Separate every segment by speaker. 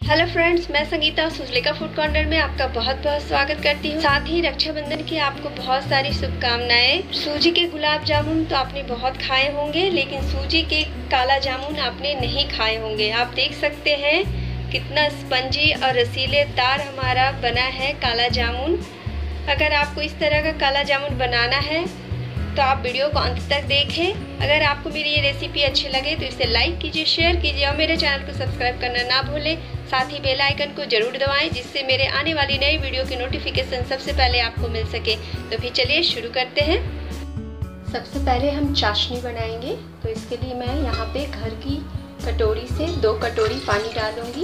Speaker 1: Hello friends, मैं Sangeeta सुजलिका food corner में आपका बहुत बहुत स्वागत करती हूँ। साथ ही रक्षाबंधन की आपको बहुत सारी शुभकामनाएं। सूजी के गुलाब जामुन तो आपने बहुत खाए होंगे, लेकिन सूजी के काला जामुन आपने नहीं खाए होंगे। आप देख सकते हैं कितना स्पंजी और रसीलेदार हमारा बना है काला जामुन। अगर आपको इस तरह का काला जामुन बनाना है तो आप वीडियो को अंत तक देखें। अगर आपको मेरी ये रेसिपी अच्छी लगे तो इसे लाइक कीजिए, शेयर कीजिए और मेरे चैनल को सब्सक्राइब करना ना भूलें। साथ ही बेल आइकन को जरूर दबाएं, जिससे मेरे आने वाली नई वीडियो की नोटिफिकेशन सबसे पहले आपको मिल सके। तो फिर चलिए शुरू करते हैं। सबसे पहले हम चाशनी बनाएंगे, तो इसके लिए मैं यहाँ पे घर की कटोरी से 2 कटोरी पानी डालूंगी।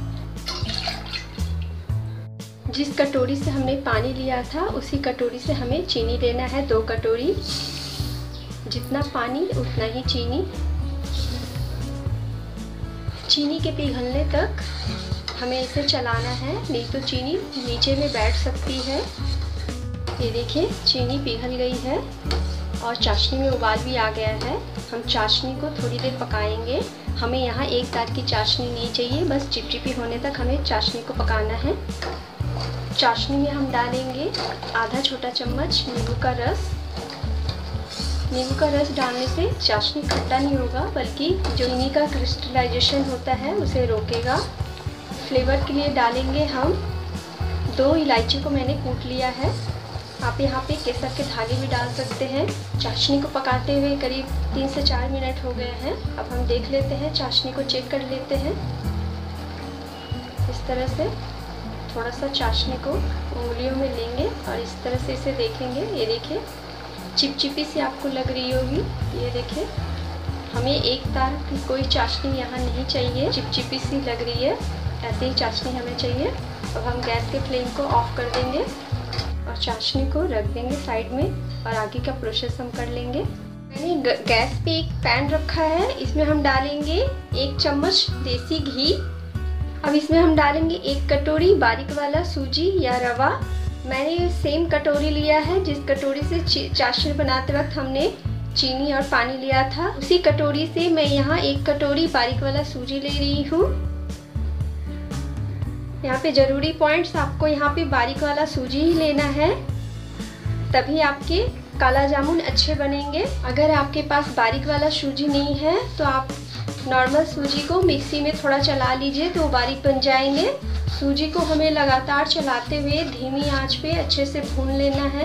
Speaker 1: जिस कटोरी से हमने पानी लिया था उसी कटोरी से हमें चीनी लेना है 2 कटोरी। जितना पानी उतना ही चीनी। चीनी के पिघलने तक हमें इसे चलाना है, नहीं तो चीनी नीचे में बैठ सकती है। ये देखिए चीनी पिघल गई है और चाशनी में उबाल भी आ गया है। हम चाशनी को थोड़ी देर पकाएंगे। हमें यहाँ एक तार की चाशनी नहीं चाहिए, बस चिपचिपी होने तक हमें चाशनी को पकाना है। चाशनी में हम डालेंगे आधा छोटा चम्मच नींबू का रस। नींबू का रस डालने से चाशनी खट्टा नहीं होगा, बल्कि जो चीनी का क्रिस्टलाइजेशन होता है उसे रोकेगा। फ्लेवर के लिए डालेंगे हम 2 इलायची को मैंने कूट लिया है। आप यहाँ पे केसर के धागे भी डाल सकते हैं। चाशनी को पकाते हुए करीब 3 से 4 मिनट हो गए हैं। अब हम देख लेते हैं, चाशनी को चेक कर लेते हैं। इस तरह से थोड़ा सा चाशनी को उंगलियों में लेंगे और इस तरह से इसे देखेंगे। ये देखिए चिपचिपी सी आपको लग रही होगी। ये देखिए हमें एक तार की कोई चाशनी यहाँ नहीं चाहिए, चिपचिपी सी लग रही है, ऐसे ही चाशनी हमें चाहिए। अब हम गैस के फ्लेम को ऑफ कर देंगे और चाशनी को रख देंगे साइड में और आगे का प्रोसेस हम कर लेंगे। मैंने गैस पे एक पैन रखा है, इसमें हम डालेंगे 1 चम्मच देसी घी। अब इसमें हम डालेंगे 1 कटोरी बारीक वाला सूजी या रवा। मैंने सेम कटोरी लिया है जिस कटोरी से चाशनी बनाते वक्त हमने चीनी और पानी लिया था, उसी कटोरी से मैं यहाँ 1 कटोरी बारीक वाला सूजी ले रही हूँ। यहाँ पे ज़रूरी पॉइंट्स, आपको यहाँ पे बारीक वाला सूजी ही लेना है, तभी आपके काला जामुन अच्छे बनेंगे। अगर आपके पास बारीक वाला सूजी नहीं है तो आप नॉर्मल सूजी को मिक्सी में थोड़ा चला लीजिए तो बारीक बन जाएंगे। सूजी को हमें लगातार चलाते हुए धीमी आंच पे अच्छे से भून लेना है।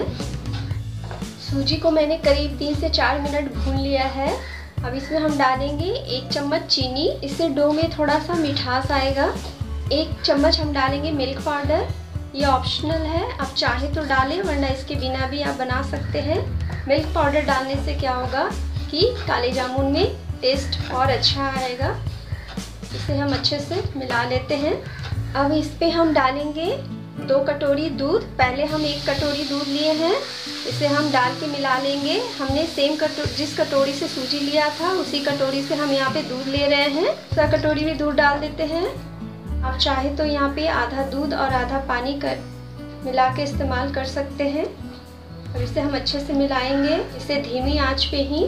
Speaker 1: सूजी को मैंने करीब 3 से 4 मिनट भून लिया है। अब इसमें हम डालेंगे 1 चम्मच चीनी। इससे डो में थोड़ा सा मिठास आएगा। 1 चम्मच हम डालेंगे मिल्क पाउडर। ये ऑप्शनल है, आप चाहे तो डालें, वरना इसके बिना भी आप बना सकते हैं। मिल्क पाउडर डालने से क्या होगा कि काले जामुन में टेस्ट और अच्छा आएगा। इसे हम अच्छे से मिला लेते हैं। अब इस पे हम डालेंगे 2 कटोरी दूध। पहले हम 1 कटोरी दूध लिए हैं, इसे हम डाल के मिला लेंगे। हमने सेम जिस कटोरी से सूजी लिया था उसी कटोरी से हम यहाँ पे दूध ले रहे हैं। दूसरा कटोरी में दूध डाल देते हैं। आप चाहे तो यहाँ पे आधा दूध और आधा पानी कर मिला के इस्तेमाल कर सकते हैं। और इसे हम अच्छे से मिलाएंगे। इसे धीमी आंच पे ही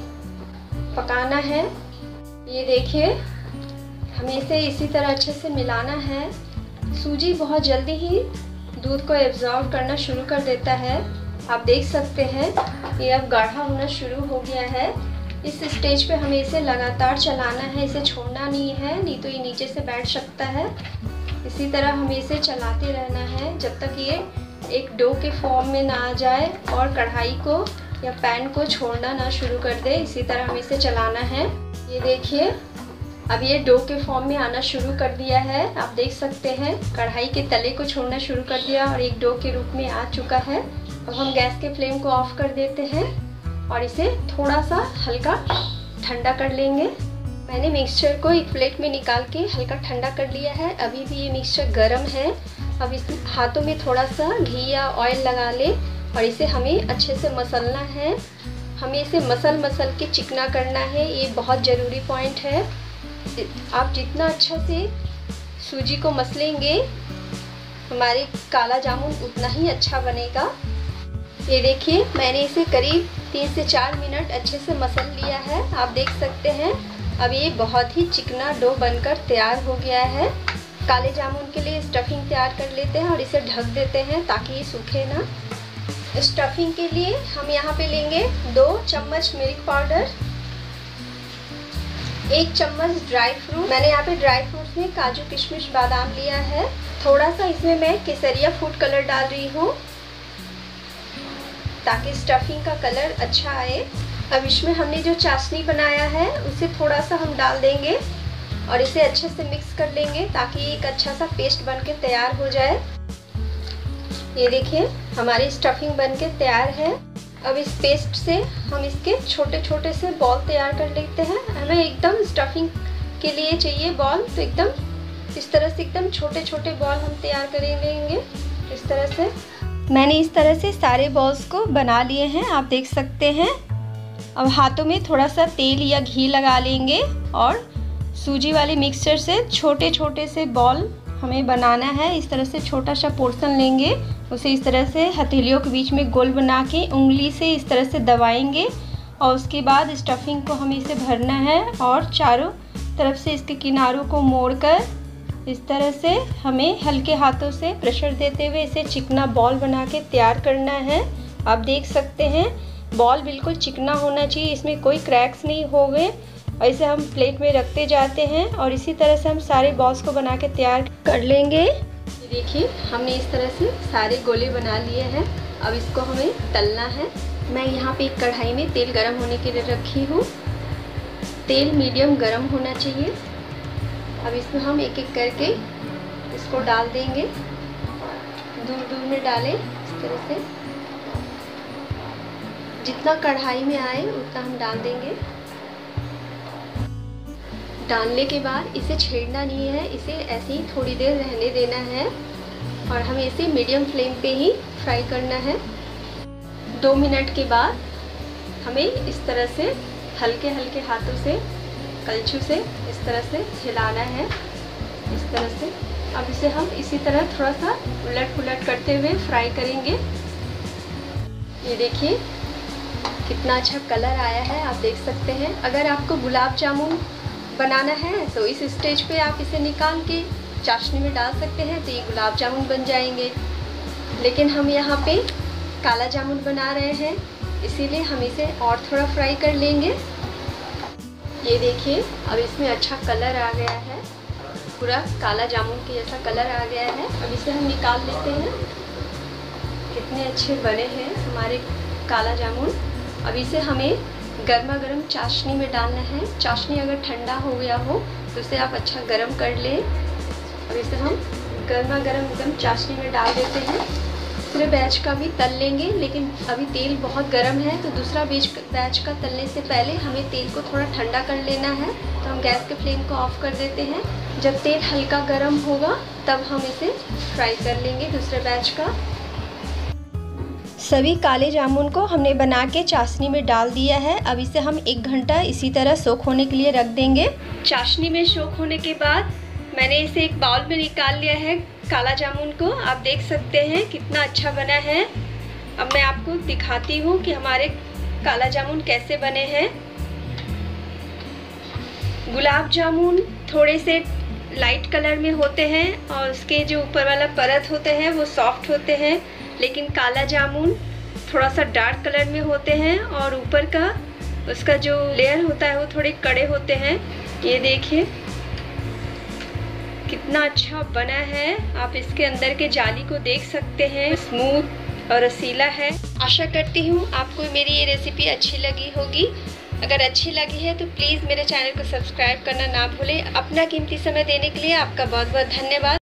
Speaker 1: पकाना है। ये देखिए हमें इसे इसी तरह अच्छे से मिलाना है। सूजी बहुत जल्दी ही दूध को एब्जॉर्ब करना शुरू कर देता है। आप देख सकते हैं ये अब गाढ़ा होना शुरू हो गया है। इस स्टेज पे हमें इसे लगातार चलाना है, इसे छोड़ना नहीं है, नहीं तो ये नीचे से बैठ सकता है। इसी तरह हमें इसे चलाते रहना है जब तक ये एक डो के फॉर्म में ना आ जाए और कढ़ाई को या पैन को छोड़ना ना शुरू कर दे। इसी तरह हमें इसे चलाना है। ये देखिए अब ये डो के फॉर्म में आना शुरू कर दिया है। आप देख सकते हैं कढ़ाई के तले को छोड़ना शुरू कर दिया और एक डो के रूप में आ चुका है। अब हम गैस के फ्लेम को ऑफ कर देते हैं और इसे थोड़ा सा हल्का ठंडा कर लेंगे। मैंने मिक्सचर को एक प्लेट में निकाल के हल्का ठंडा कर लिया है। अभी भी ये मिक्सचर गर्म है। अब इस हाथों में थोड़ा सा घी या ऑयल लगा ले और इसे हमें अच्छे से मसलना है। हमें इसे मसल के चिकना करना है, ये बहुत ज़रूरी पॉइंट है। आप जितना अच्छा से सूजी को मसलेंगे हमारे काला जामुन उतना ही अच्छा बनेगा। ये देखिए मैंने इसे करीब 3 से 4 मिनट अच्छे से मसल लिया है। आप देख सकते हैं अब ये बहुत ही चिकना डो बनकर तैयार हो गया है। काले जामुन के लिए स्टफिंग तैयार कर लेते हैं और इसे ढक देते हैं ताकि ये सूखे ना। स्टफिंग के लिए हम यहाँ पे लेंगे 2 चम्मच मिल्क पाउडर, 1 चम्मच ड्राई फ्रूट। मैंने यहाँ पे ड्राई फ्रूट्स में काजू किशमिश बादाम लिया है। थोड़ा सा इसमें मैं केसरिया फूड कलर डाल रही हूँ ताकि स्टफिंग का कलर अच्छा आए। अब इसमें हमने जो चाशनी बनाया है उसे थोड़ा सा हम डाल देंगे और इसे अच्छे से मिक्स कर लेंगे ताकि एक अच्छा सा पेस्ट बन के तैयार हो जाए। ये देखिए हमारी स्टफिंग बन के तैयार है। अब इस पेस्ट से हम इसके छोटे छोटे से बॉल तैयार कर लेते हैं। हमें एकदम स्टफिंग के लिए चाहिए बॉल, तो एकदम इस तरह से एकदम छोटे छोटे बॉल हम तैयार कर लेंगे। इस तरह से मैंने इस तरह से सारे बॉल्स को बना लिए हैं, आप देख सकते हैं। अब हाथों में थोड़ा सा तेल या घी लगा लेंगे और सूजी वाले मिक्सचर से छोटे छोटे से बॉल हमें बनाना है। इस तरह से छोटा सा पोर्शन लेंगे, उसे इस तरह से हथेलियों के बीच में गोल बना के उंगली से इस तरह से दबाएंगे और उसके बाद स्टफिंग को हमें इसे भरना है और चारों तरफ से इसके किनारों को मोड़कर इस तरह से हमें हल्के हाथों से प्रेशर देते हुए इसे चिकना बॉल बना के तैयार करना है। आप देख सकते हैं बॉल बिल्कुल चिकना होना चाहिए, इसमें कोई क्रैक्स नहीं हो गए। ऐसे हम प्लेट में रखते जाते हैं और इसी तरह से हम सारे बॉल्स को बना के तैयार कर लेंगे। ये देखिए हमने इस तरह से सारे गोले बना लिए हैं। अब इसको हमें तलना है। मैं यहाँ पे एक कढ़ाई में तेल गरम होने के लिए रखी हूँ। तेल मीडियम गरम होना चाहिए। अब इसमें हम एक एक करके इसको डाल देंगे, दूर दूर में डालें इस तरह से। जितना कढ़ाई में आए उतना हम डाल देंगे। डालने के बाद इसे छेड़ना नहीं है, इसे ऐसे ही थोड़ी देर रहने देना है और हमें इसे मीडियम फ्लेम पे ही फ्राई करना है। 2 मिनट के बाद हमें इस तरह से हल्के हल्के हाथों से कलछू से इस तरह से हिलाना है, इस तरह से। अब इसे हम इसी तरह थोड़ा सा उलट पुलट करते हुए फ्राई करेंगे। ये देखिए कितना अच्छा कलर आया है, आप देख सकते हैं। अगर आपको गुलाब जामुन बनाना है तो इस स्टेज पे आप इसे निकाल के चाशनी में डाल सकते हैं, तो ये गुलाब जामुन बन जाएंगे। लेकिन हम यहाँ पे काला जामुन बना रहे हैं, इसीलिए हम इसे और थोड़ा फ्राई कर लेंगे। ये देखिए अब इसमें अच्छा कलर आ गया है, पूरा काला जामुन के जैसा कलर आ गया है। अब इसे हम निकाल लेते हैं। कितने अच्छे बने हैं हमारे काला जामुन। अब इसे हमें गर्मा गर्म चाशनी में डालना है। चाशनी अगर ठंडा हो गया हो तो उसे आप अच्छा गर्म कर लें। अब इसे हम गर्मा गर्म एकदम चाशनी में डाल देते हैं। दूसरे बैच का भी तल लेंगे, लेकिन अभी तेल बहुत गर्म है तो दूसरा बैच का तलने से पहले हमें तेल को थोड़ा ठंडा कर लेना है। तो हम गैस के फ्लेम को ऑफ कर देते हैं। जब तेल हल्का गर्म होगा तब हम इसे फ्राई कर लेंगे दूसरे बैच का। सभी काले जामुन को हमने बना के चाशनी में डाल दिया है। अब इसे हम 1 घंटा इसी तरह सोख होने के लिए रख देंगे। चाशनी में सोख होने के बाद मैंने इसे एक बाउल में निकाल लिया है काला जामुन को। आप देख सकते हैं कितना अच्छा बना है। अब मैं आपको दिखाती हूँ कि हमारे काला जामुन कैसे बने हैं। गुलाब जामुन थोड़े से लाइट कलर में होते हैं और उसके जो ऊपर वाला परत होते हैं वो सॉफ्ट होते हैं, लेकिन काला जामुन थोड़ा सा डार्क कलर में होते हैं और ऊपर का उसका जो लेयर होता है वो थोड़े कड़े होते हैं। ये देखिए कितना अच्छा बना है। आप इसके अंदर के जाली को देख सकते हैं, स्मूथ और रसीला है। आशा करती हूँ आपको मेरी ये रेसिपी अच्छी लगी होगी। अगर अच्छी लगी है तो प्लीज़ मेरे चैनल को सब्सक्राइब करना ना भूलें। अपना कीमती समय देने के लिए आपका बहुत बहुत धन्यवाद।